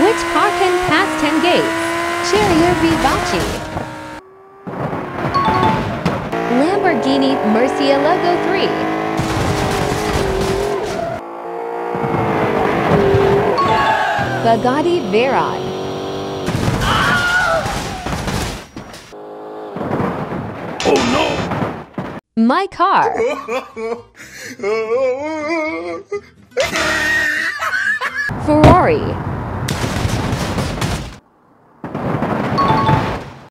Which car can pass 10 gates? Cheerio Vivace. Lamborghini Murcielago 3. Bugatti Veyron. Oh no! My car. Ferrari.